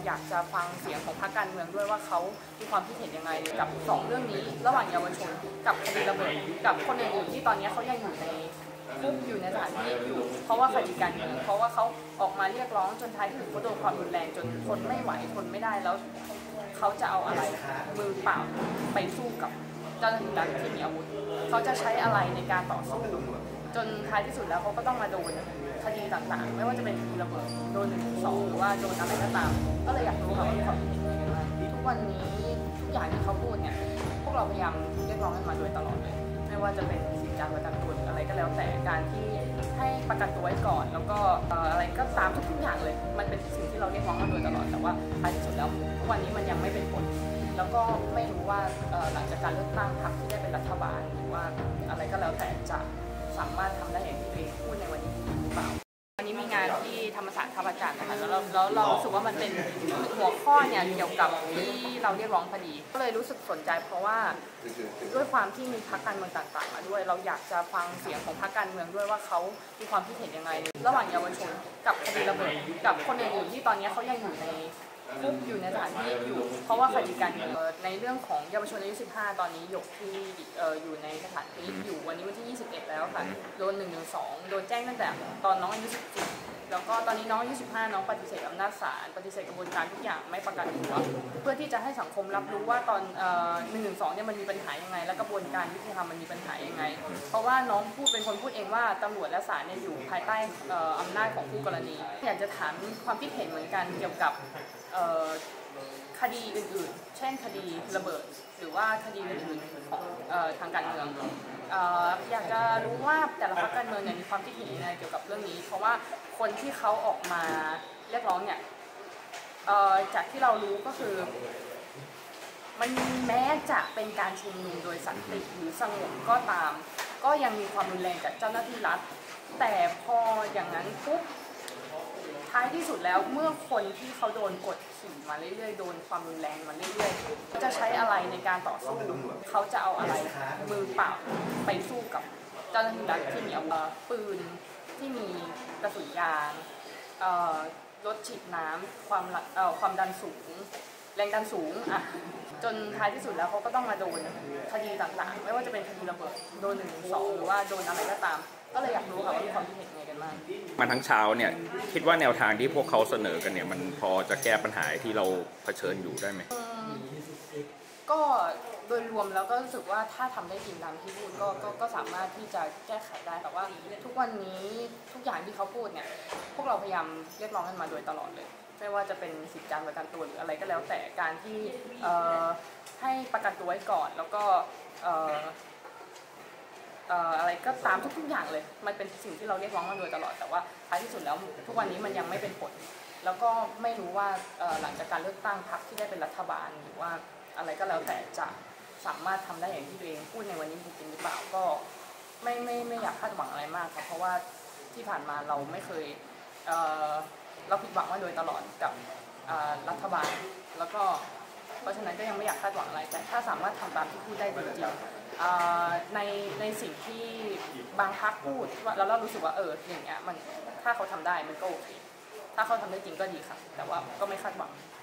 อยากจะฟังเสียงของพรรคการเมืองด้วยว่าเขามีความคิดเห็นยังไงกับ2เรื่องนี้ระหว่างเยาวชนกับคดีระเบิดกับคนอื่นๆที่ตอนนี้เขายังอยู่ในคุกอยู่ในสถานพินิจอยู่เพราะว่าคดีการเมืองเพราะว่าเขาออกมาเรียกร้องจนท้ายที่สุดเขาโดนความรุนแรงจนทนไม่ไหวทนไม่ได้แล้วเขาจะเอาอะไรมือเปล่าไปสู้กับเจ้าหน้าที่รัฐที่มีอาวุธเขาจะใช้อะไรในการต่อสู้จนท้ายที่สุดแล้วเขาก็ต้องมาโดนคดีต่างๆไม่ว่าจะเป็นคดีระเบิดโดน112หรือว่าโดนอะไรก็ตามก็เลยอยากรู้ค่ะว่ามีความคิดเห็นยังไงบ้างทุกวันนี้ทุกอย่างที่เขาพูดเนี่ยพวกเราพยายามเรียกร้องกันมาโดยตลอดเลยไม่ว่าจะเป็นสิทธิการประกันตัวหรืออะไรก็แล้วแต่การที่ให้ประกันตัวไว้ก่อนแล้วก็อะไรก็ตามทุกอย่างเลยมันเป็นสิ่งที่เราเรียกร้องมาโดยตลอดแต่ว่าท้ายที่สุดแล้วทุกวันนี้มันยังไม่เป็นผลแล้วก็ไม่รู้ว่าหลังจากการเลือกตั้งพรรคที่ได้เป็นรัฐบาลหรือว่าอะไรก็แล้วแต่จะสามารถทำได้อย่างที่ตัวเองพูดในวันนี้หรือเปล่าวันนี้มีงานที่ธรรมศาสตร์ท่าพระจันทร์นะคะแล้วเรารู้สึกว่ามันเป็นหัวข้อเนี่ยเกี่ยวกับที่เราเรียกร้องคดีก็เลยรู้สึกสนใจเพราะว่าด้วยความที่มีพรรคการเมืองต่างๆมาด้วยเราอยากจะฟังเสียงของพรรคการเมืองด้วยว่าเขามีความคิดเห็นยังไงระหว่างเยาวชนกับคดีระเบิดกับคนอื่นๆที่ตอนนี้เขายังอยู่ในคุกอยู่ในสถานพินิจอยู่เพราะว่าคดีการเมืองในเรื่องของเยาวชนอายุ15ตอนนี้หยกที่อยู่ในสถานพินิจอยู่วันนี้วันที่21แล้วค่ะโดน112โดนแจ้งตั้งแต่ตอนน้องอายุ14แล้วก็ตอนนี้น้องอายุ15น้องปฏิเสธอำนาจศาลปฏิเสธกระบวนการทุกอย่างไม่ประกันตัวเพื่อที่จะให้สังคมรับรู้ว่าตอน112เนี่ยมันมีปัญหายังไงและกระบวนการยุติธรรมมันมีปัญหายังไงเพราะว่าน้องเป็นคนพูดเองว่าตำรวจและศาลเนี่ยอยู่ภายใต้อำนาจของคู่กรณีอยากจะถามความคิดเห็นเหมือนกันเกี่ยวกับคดีอื่นๆเช่นคดีระเบิดหรือว่าคดีอื่นๆของทางการเมืองอยากจะรู้ว่าแต่ละพรรคการเมืองเนี่ยมีความคิดเห็นยังไงเกี่ยวกับเรื่องนี้เพราะว่าคนที่เขาออกมาเรียกร้องเนี่ยจากที่เรารู้ก็คือมันแม้จะเป็นการชุมนุมโดยสันติหรือสงบก็ตามก็ยังมีความรุนแรงจากเจ้าหน้าที่รัฐแต่พออย่างนั้นปุ๊บท้ายที่สุดแล้วเมื่อคนที่เขาโดนกดขี่มาเรื่อยๆโดนความรุนแรงมาเรื่อยๆจะใช้อะไรในการต่อสู้เขาจะเอาอะไรมือเปล่าไปสู้กับเจ้าหน้าที่รัฐที่มีอาวุธปืนที่มีกระสุนยางรถฉีดน้ำความดันสูงแรงดันสูงจนท้ายที่สุดแล้วเขาก็ต้องมาโดนคดีต่างๆไม่ว่าจะเป็นคดีระเบิดโดน112หรือว่าโดนอะไรก็ตามก็เลยอยากรู้ค่ะว่ามีความคิดเห็นยังไงกันบ้างมาทั้งเช้าเนี่ยคิดว่าแนวทางที่พวกเขาเสนอกันเนี่ยมันพอจะแก้ปัญหาที่เราเผชิญอยู่ได้ไหมก็โดยรวมแล้วก็รู้สึกว่าถ้าทำได้จริงตามที่พูดก็สามารถที่จะแก้ไขได้แต่ว่าทุกวันนี้ทุกอย่างที่เขาพูดเนี่ยพวกเราพยายามเรียกร้องกันมาโดยตลอดเลยไม่ว่าจะเป็นสิทธิการประกันตัวหรืออะไรก็แล้วแต่การที่ให้ประกันตัวไว้ก่อนแล้วก็อะไรก็ตามทุกอย่างเลยมันเป็นสิ่งที่เราเรียกร้องมาโดยตลอดแต่ว่าท้ายที่สุดแล้วทุกวันนี้มันยังไม่เป็นผลแล้วก็ไม่รู้ว่าหลังจากการเลือกตั้งพรรคที่ได้เป็นรัฐบาลหรือว่าอะไรก็แล้วแต่จะสามารถทำได้อย่างที่ตัวเองพูดในวันนี้จริงหรือเปล่าก็ไม่อยากคาดหวังอะไรมากครับเพราะว่าที่ผ่านมาเราไม่เคยเราผิดหวังมาโดยตลอดกับรัฐบาลแล้วก็เพราะฉะนั้นก็ยังไม่อยากคาดหวังอะไรแต่ถ้าสามารถทำตามที่พูดได้จริงๆในสิ่งที่บางพรรคพูดแล้วเรารู้สึกว่าอย่างเงี้ยมันถ้าเขาทำได้มันก็โอเคถ้าเขาทำได้จริงก็ดีค่ะแต่ว่าก็ไม่คาดหวัง